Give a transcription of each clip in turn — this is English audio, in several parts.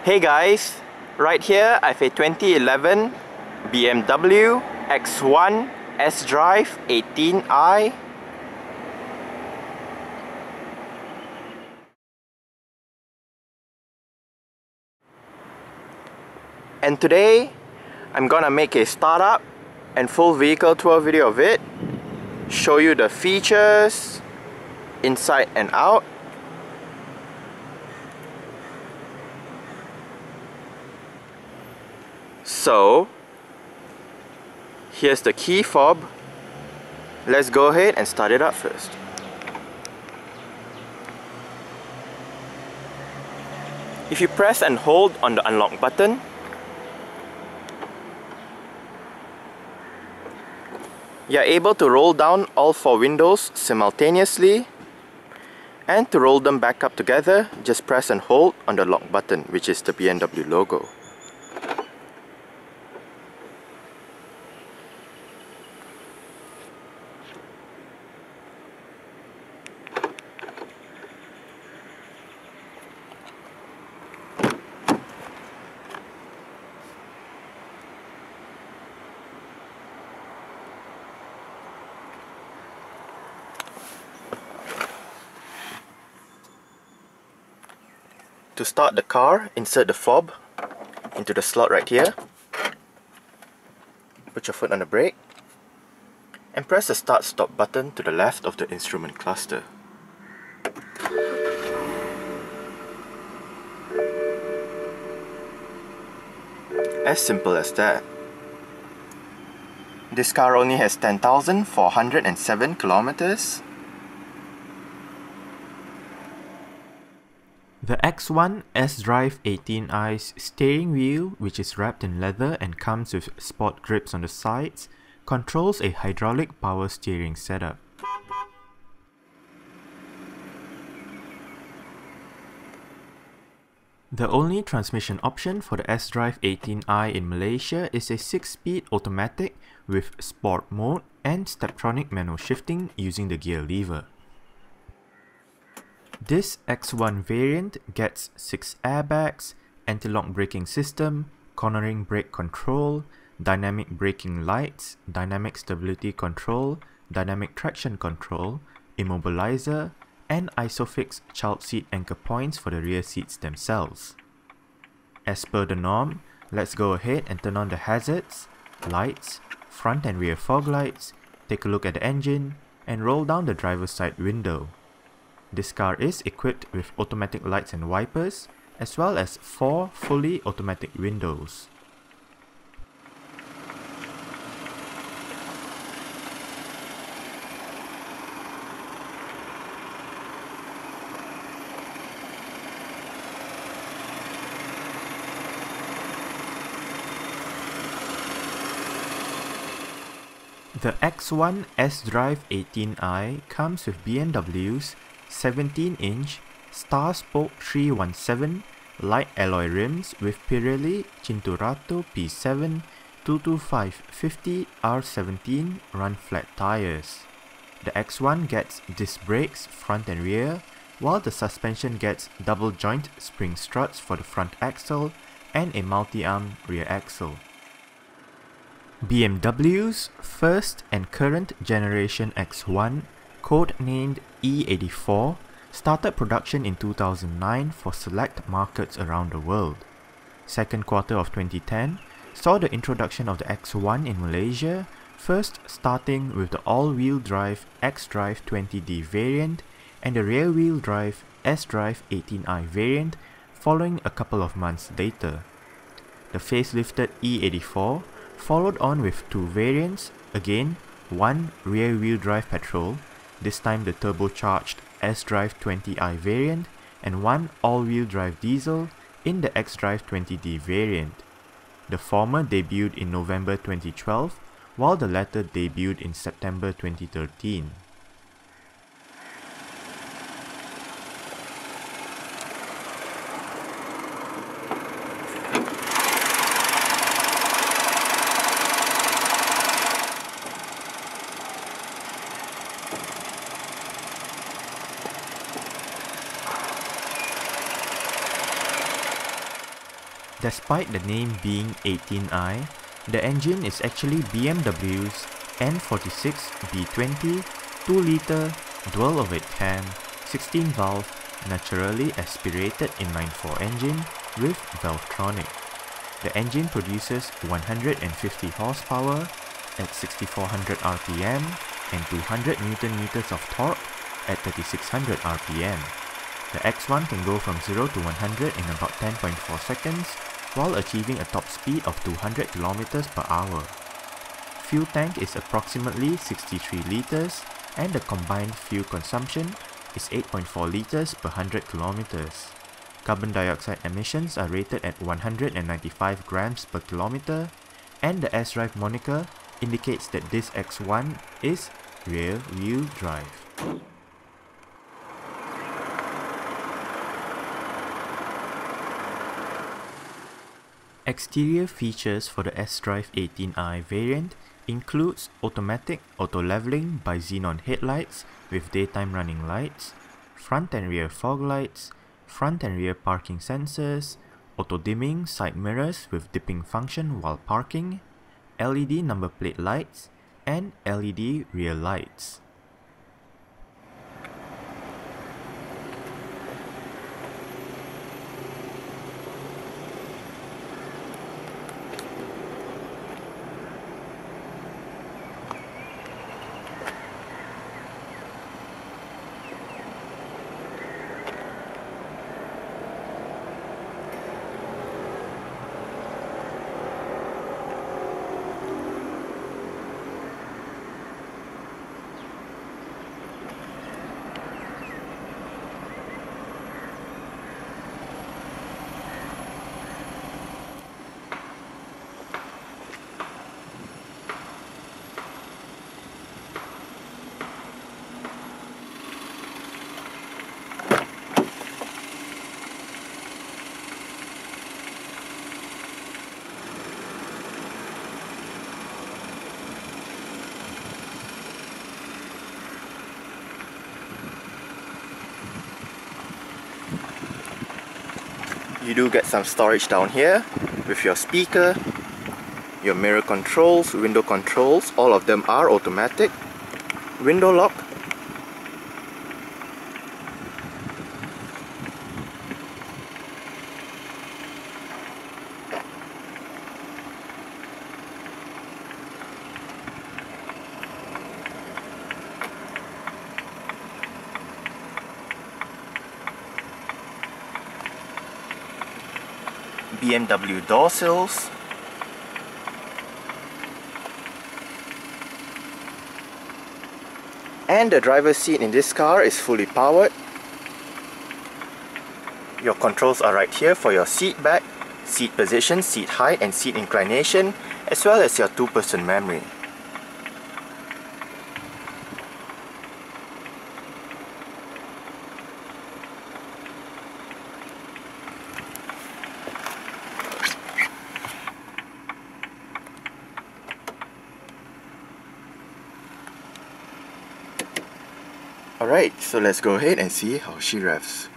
Hey guys, right here I have a 2011 BMW X1 sDrive18i. And today I'm gonna make a startup and full vehicle tour video of it, show you the features inside and out. So here's the key fob. Let's go ahead and start it up first. If you press and hold on the unlock button, you are able to roll down all 4 windows simultaneously, and to roll them back up together, just press and hold on the lock button, which is the BMW logo. To start the car, insert the fob into the slot right here. Put your foot on the brake and press the start-stop button to the left of the instrument cluster. As simple as that. This car only has 10,407 kilometers. The X1 sDrive18i's steering wheel, which is wrapped in leather and comes with sport grips on the sides, controls a hydraulic power steering setup. The only transmission option for the sDrive18i in Malaysia is a 6-speed automatic with sport mode and steptronic manual shifting using the gear lever. This X1 variant gets 6 airbags, anti-lock braking system, cornering brake control, dynamic braking lights, dynamic stability control, dynamic traction control, immobilizer, and ISOFIX child seat anchor points for the rear seats themselves. As per the norm, let's go ahead and turn on the hazards, lights, front and rear fog lights, take a look at the engine, and roll down the driver's side window. This car is equipped with automatic lights and wipers, as well as 4 fully automatic windows. The X1 sDrive18i comes with BMW's 17-inch Star-Spoke 317 light alloy rims with Pirelli Cinturato P7 225/50 R17 run flat tires. The X1 gets disc brakes front and rear, while the suspension gets double joint spring struts for the front axle and a multi-arm rear axle. BMW's first and current generation X1, code-named E84, started production in 2009 for select markets around the world. Second quarter of 2010 saw the introduction of the X1 in Malaysia, first starting with the all-wheel drive xDrive20d variant and the rear-wheel drive sDrive18i variant following a couple of months later. The facelifted E84 followed on with 2 variants, again one rear-wheel drive petrol, this time the turbocharged sDrive20i variant, and one all-wheel drive diesel in the xDrive20d variant. The former debuted in November 2012, while the latter debuted in September 2013. Despite the name being 18i, the engine is actually BMW's N46 B20 2-liter dual overhead cam 16-valve naturally aspirated inline-4 engine with Valvetronic. The engine produces 150 horsepower at 6400 RPM and 200 Nm of torque at 3600 RPM. The X1 can go from 0 to 100 in about 10.4 seconds while achieving a top speed of 200 km per hour. Fuel tank is approximately 63 liters and the combined fuel consumption is 8.4 liters per 100 kilometers. Carbon dioxide emissions are rated at 195 grams per kilometer, and the sDrive moniker indicates that this X1 is rear-wheel drive. Exterior features for the sDrive18i variant includes automatic auto-leveling by xenon headlights with daytime running lights, front and rear fog lights, front and rear parking sensors, auto-dimming side mirrors with dipping function while parking, LED number plate lights, and LED rear lights. You do get some storage down here with your speaker, your mirror controls, window controls, all of them are automatic. Window lock, BMW door sills, and the driver's seat in this car is fully powered. Your controls are right here for your seat back, seat position, seat height and seat inclination, as well as your 2-person memory. Alright, so let's go ahead and see how she revs.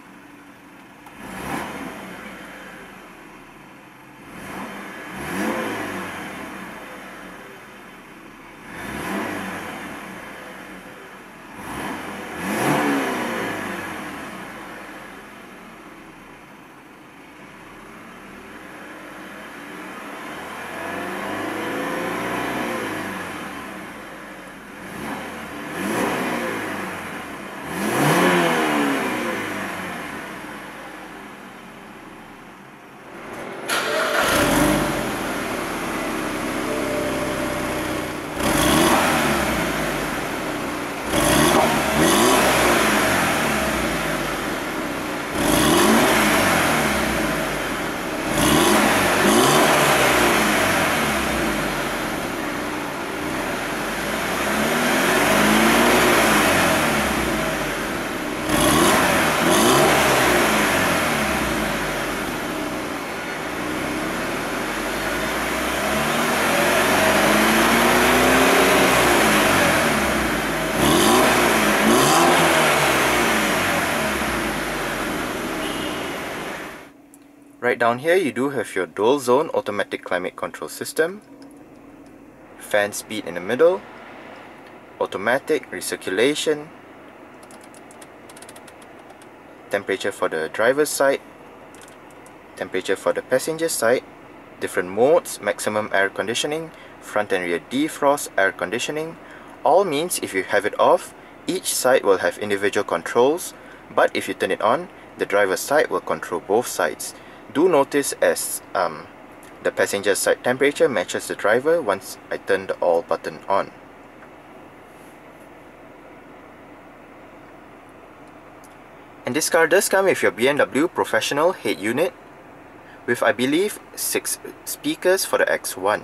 Right down here you do have your dual zone automatic climate control system, fan speed in the middle, automatic recirculation, temperature for the driver's side, temperature for the passenger side, different modes, maximum air conditioning, front and rear defrost, air conditioning. All means if you have it off, each side will have individual controls, but if you turn it on, the driver's side will control both sides. Do notice as the passenger side temperature matches the driver once I turn the all button on. And this car does come with your BMW Professional head unit with, I believe, 6 speakers for the X1.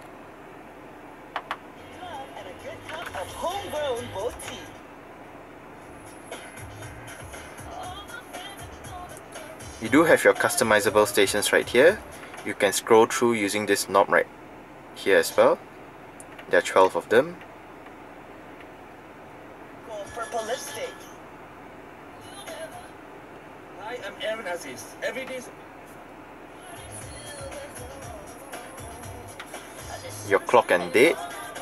You do have your customizable stations right here. You can scroll through using this knob right here as well. There are 12 of them. Purple lipstick. Hi, I'm Aaron Aziz. Every day. Your clock and date.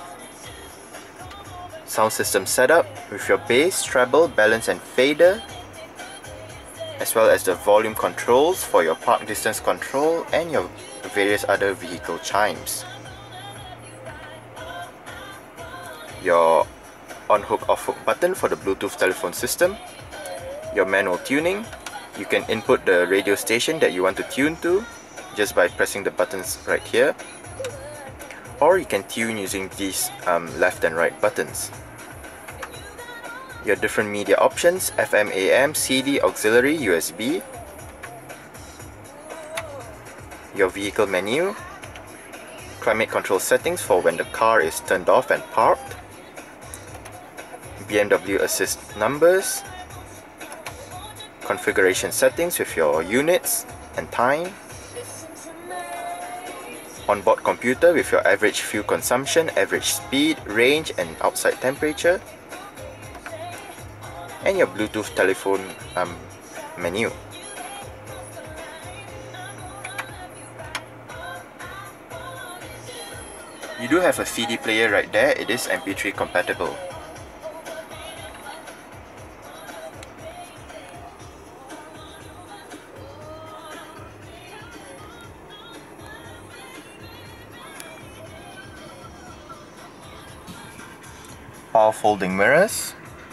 Sound system setup with your bass, treble, balance and fader, as well as the volume controls for your park distance control and your various other vehicle chimes. Your on-hook off-hook button for the Bluetooth telephone system. Your manual tuning. You can input the radio station that you want to tune to just by pressing the buttons right here, or you can tune using these left and right buttons. Your different media options, FM, AM, CD, auxiliary, USB. Your vehicle menu. Climate control settings for when the car is turned off and parked. BMW assist numbers. Configuration settings with your units and time. Onboard computer with your average fuel consumption, average speed, range and outside temperature. And your Bluetooth telephone menu. You do have a CD player right there. It is MP3 compatible. Power folding mirrors.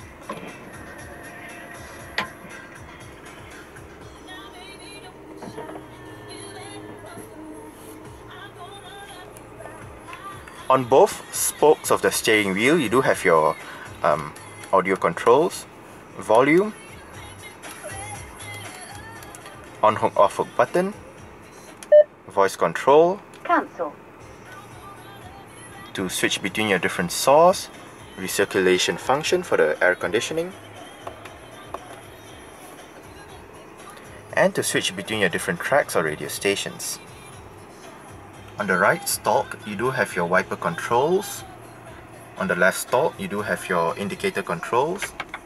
On both spokes of the steering wheel, you do have your audio controls, volume, on-hook off-hook button, voice control, cancel, to switch between your different saws, recirculation function for the air conditioning, and to switch between your different tracks or radio stations. On the right stalk, you do have your wiper controls. On the left stalk, you do have your indicator controls,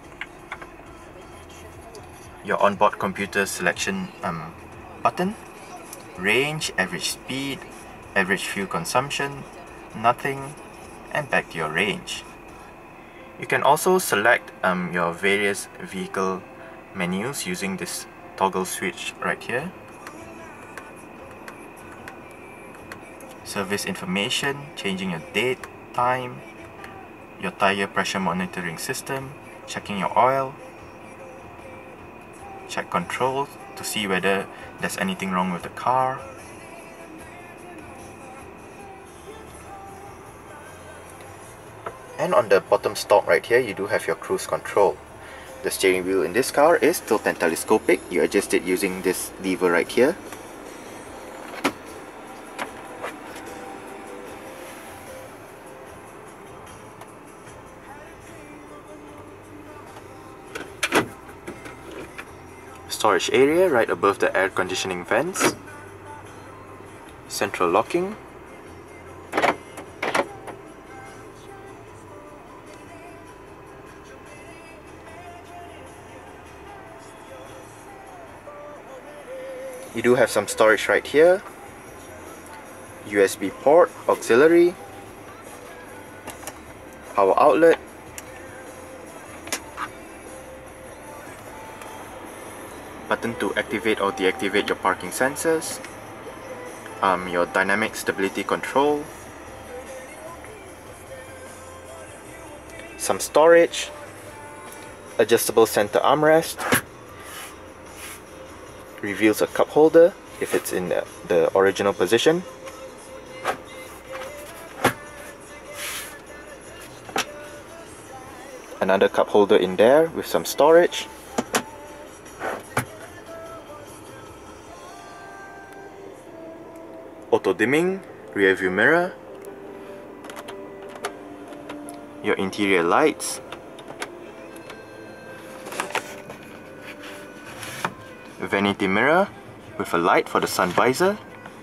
your onboard computer selection button, range, average speed, average fuel consumption, nothing, and back to your range. You can also select your various vehicle menus using this toggle switch right here. Service information, changing your date, time, your tire pressure monitoring system, checking your oil, check controls to see whether there's anything wrong with the car. And on the bottom stalk right here, you do have your cruise control. The steering wheel in this car is tilt and telescopic. You adjust it using this lever right here. Storage area right above the air conditioning vents. Central locking. You do have some storage right here, USB port, auxiliary, power outlet, button to activate or deactivate your parking sensors, your dynamic stability control, some storage, adjustable center armrest, reveals a cup holder if it's in the original position, another cup holder in there with some storage, auto dimming, rear view mirror, your interior lights, vanity mirror with a light for the sun visor,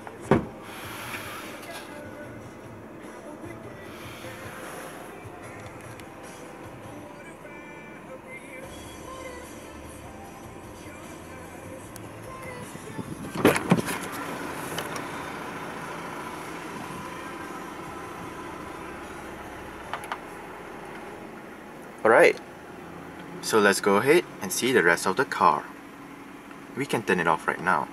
Alright, so let's go ahead and see the rest of the car. We can turn it off right now.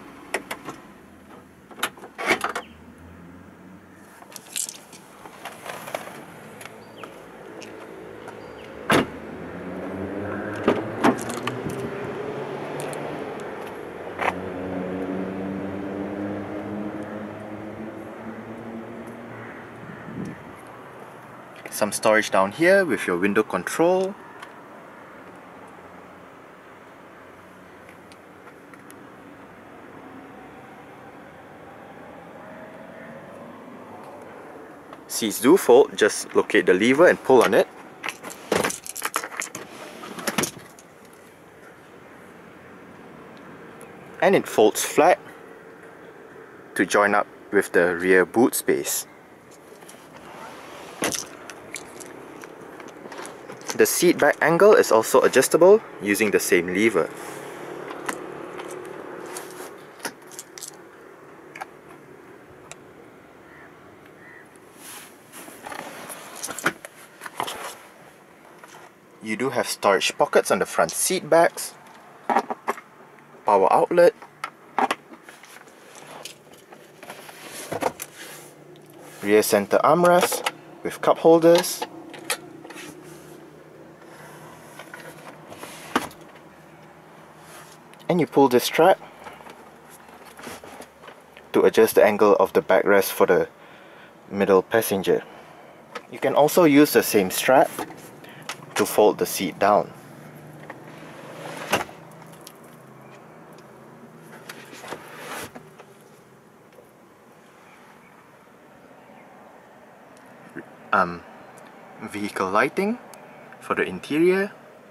Some storage down here with your window control. Seats do fold, just locate the lever and pull on it. And it folds flat to join up with the rear boot space. The seat back angle is also adjustable using the same lever. You do have storage pockets on the front seat backs, power outlet, rear center armrest with cup holders, and you pull this strap to adjust the angle of the backrest for the middle passenger. You can also use the same strap to fold the seat down. Vehicle lighting for the interior,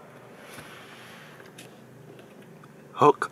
hook,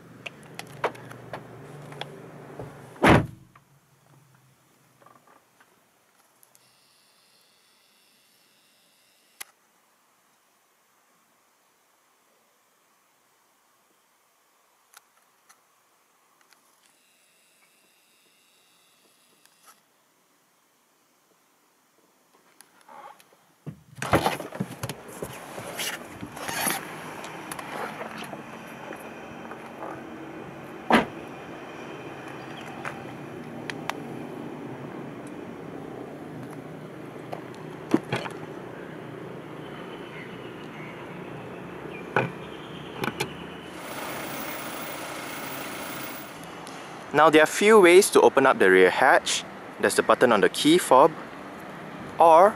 Now there are a few ways to open up the rear hatch. There's the button on the key fob, or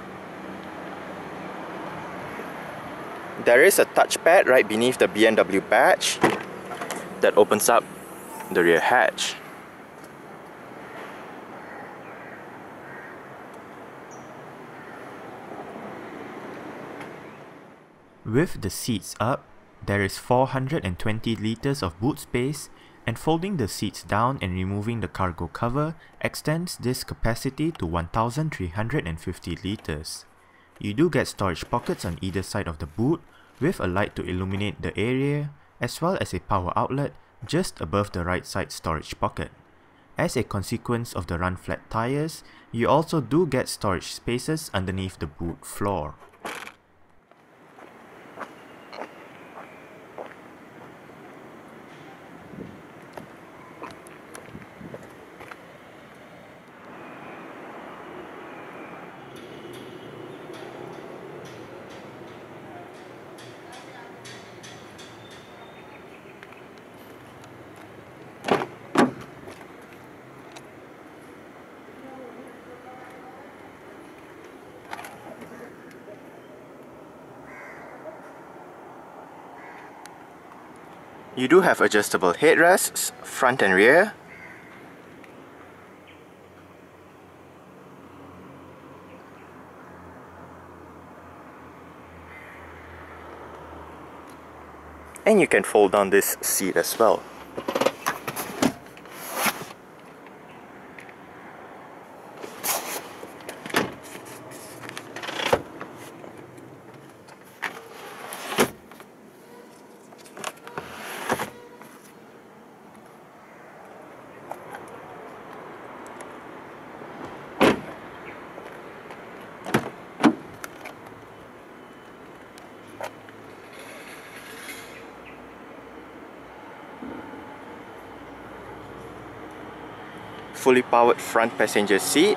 there is a touchpad right beneath the BMW badge that opens up the rear hatch. With the seats up, there is 420 liters of boot space, and folding the seats down and removing the cargo cover extends this capacity to 1,350 liters. You do get storage pockets on either side of the boot with a light to illuminate the area, as well as a power outlet just above the right side storage pocket. As a consequence of the run-flat tyres, you also do get storage spaces underneath the boot floor. You do have adjustable headrests, front and rear. And you can fold down this seat as well. Fully powered front passenger seat.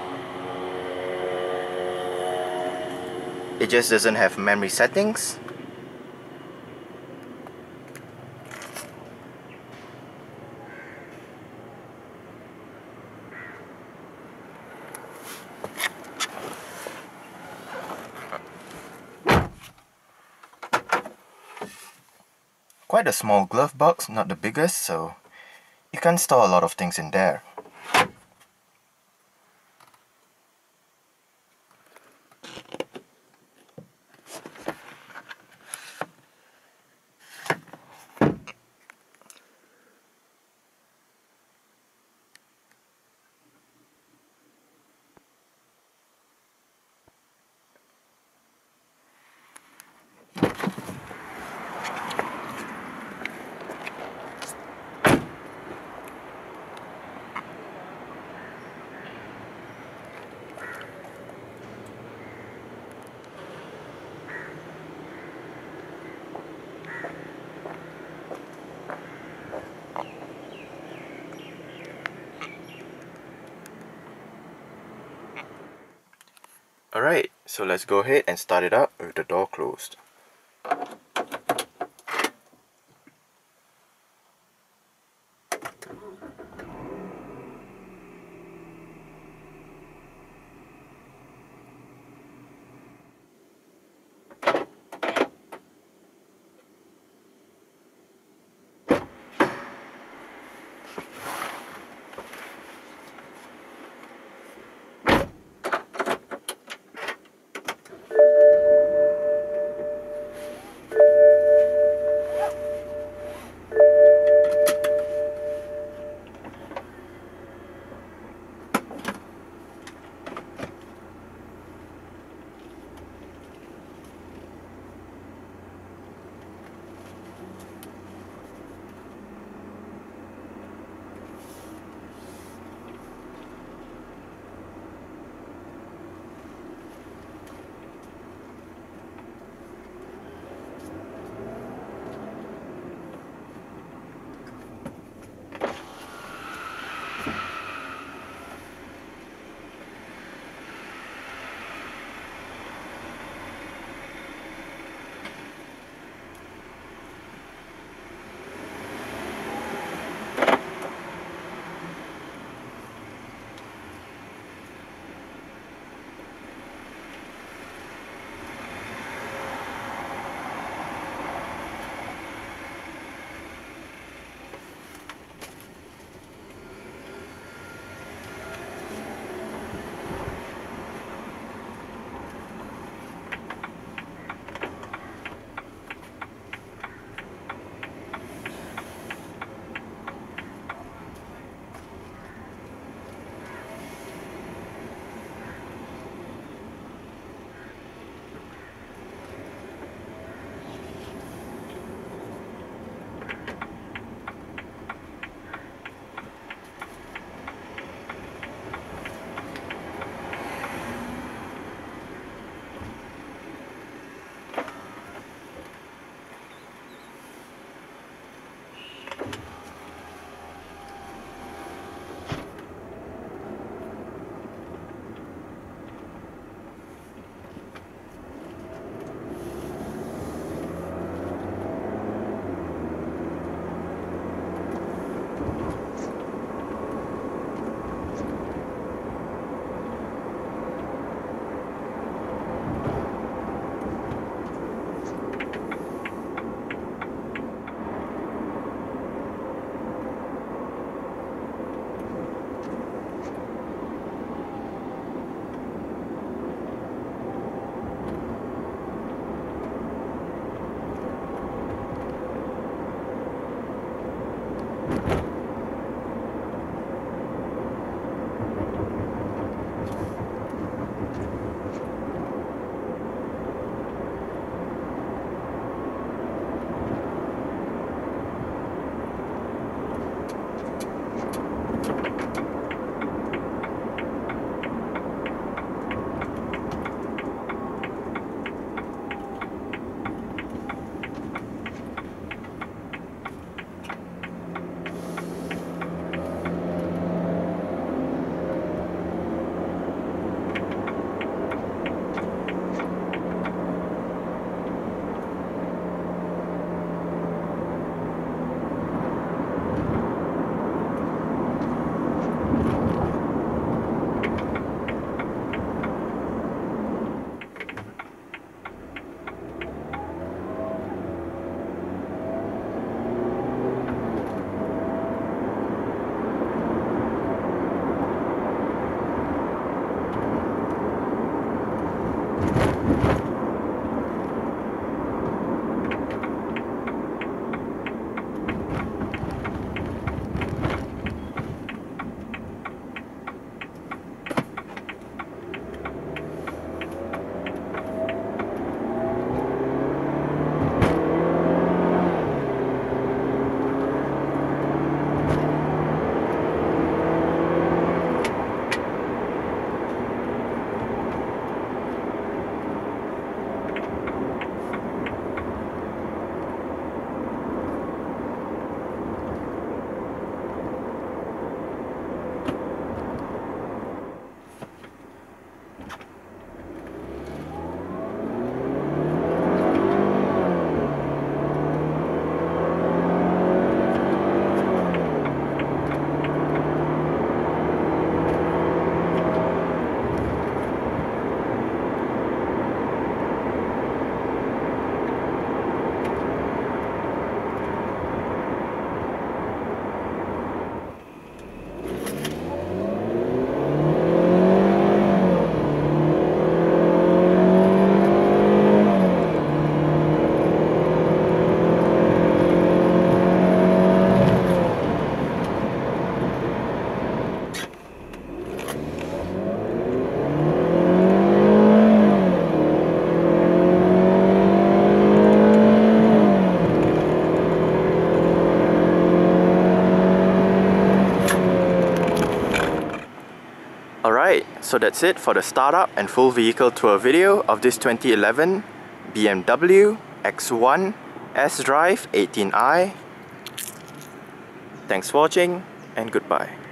It just doesn't have memory settings. Quite a small glove box, not the biggest, so you can store a lot of things in there. Alright, so let's go ahead and start it up with the door closed. Alright, so that's it for the startup and full vehicle tour video of this 2011 BMW X1 sDrive18i. Thanks for watching and goodbye.